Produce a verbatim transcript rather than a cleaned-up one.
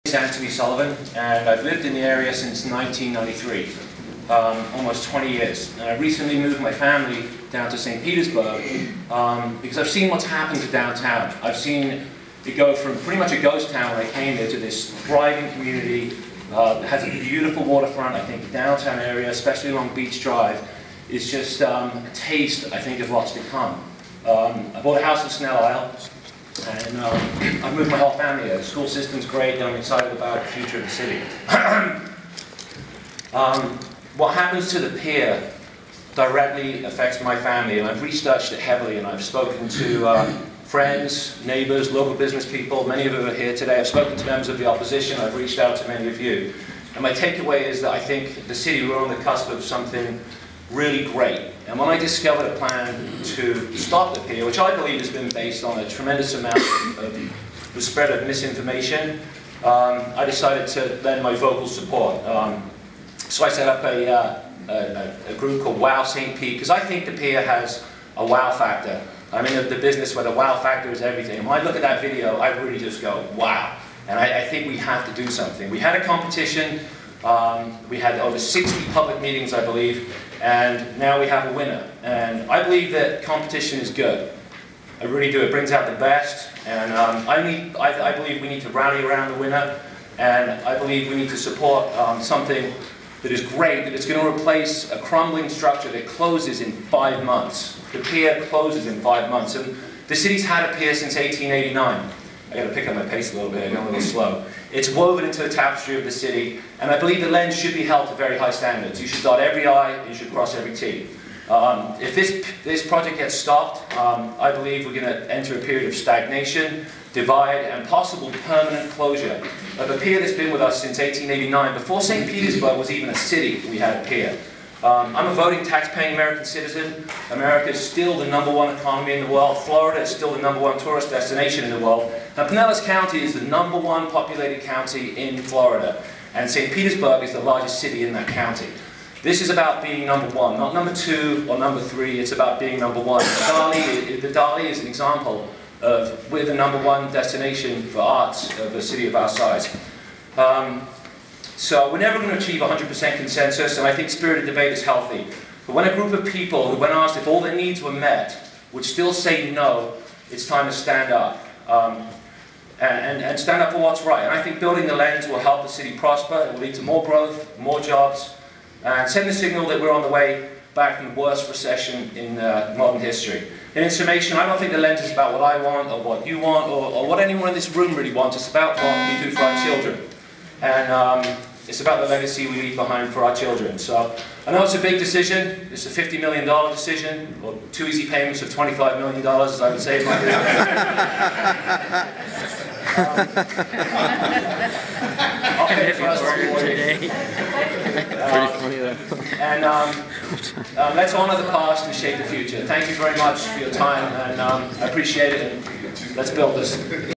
Anthony Sullivan, and I've lived in the area since nineteen ninety-three, um, almost twenty years. And I recently moved my family down to Saint Petersburg um, because I've seen what's happened to downtown. I've seen it go from pretty much a ghost town when I came there to this thriving community. Uh, it has a beautiful waterfront. I think the downtown area, especially along Beach Drive, is just um, a taste, I think, of what's to come. Um, I bought a house in Snell Isle. And um, I've moved my whole family here. The school system's great, and I'm excited about the future of the city. um, what happens to the pier directly affects my family, and I've researched it heavily, and I've spoken to uh, friends, neighbors, local business people. Many of you are here today. I've spoken to members of the opposition. I've reached out to many of you. And my takeaway is that I think the city, we're on the cusp of something really great. And when I discovered a plan to stop the pier, which I believe has been based on a tremendous amount of the spread of misinformation, um, I decided to lend my vocal support. Um, so I set up a, uh, a, a group called Wow Saint Pete, because I think the pier has a wow factor. I'm in the business where the wow factor is everything. And when I look at that video, I really just go, wow. And I, I think we have to do something. We had a competition. Um, we had over sixty public meetings, I believe, and now we have a winner. And I believe that competition is good. I really do. It brings out the best. And um, I, need, I, I believe we need to rally around the winner. And I believe we need to support um, something that is great, that is going to replace a crumbling structure that closes in five months. The pier closes in five months. And the city's had a pier since eighteen eighty-nine. I got to pick up my pace a little bit, I'm going a little slow. It's woven into the tapestry of the city, and I believe the lens should be held to very high standards. You should dot every I, and you should cross every T. Um, if this, this project gets stopped, um, I believe we're going to enter a period of stagnation, divide, and possible permanent closure of a pier that's been with us since eighteen eighty-nine. Before Saint Petersburg was even a city, we had a pier. Um, I'm a voting, tax-paying American citizen. America is still the number one economy in the world. Florida is still the number one tourist destination in the world. Now, Pinellas County is the number one populated county in Florida. And Saint Petersburg is the largest city in that county. This is about being number one, not number two or number three. It's about being number one. The Dali, the Dali is an example of we're the number one destination for arts of a city of our size. Um, So we're never going to achieve one hundred percent consensus, and I think spirited debate is healthy. But when a group of people who, when asked if all their needs were met, would still say no, it's time to stand up. Um, and, and, and stand up for what's right. And I think building the lens will help the city prosper. It will lead to more growth, more jobs, and send the signal that we're on the way back from the worst recession in uh, modern history. In summation, I don't think the lens is about what I want, or what you want, or, or what anyone in this room really wants. It's about what we do for our children. And um, it's about the legacy we leave behind for our children. So I know it's a big decision. It's a fifty million dollar decision, or two easy payments of twenty-five million dollars, as I would say. um, okay, for us today. Pretty funny though. And um, um, let's honor the past and shape the future. Thank you very much for your time, and um, I appreciate it. And let's build this.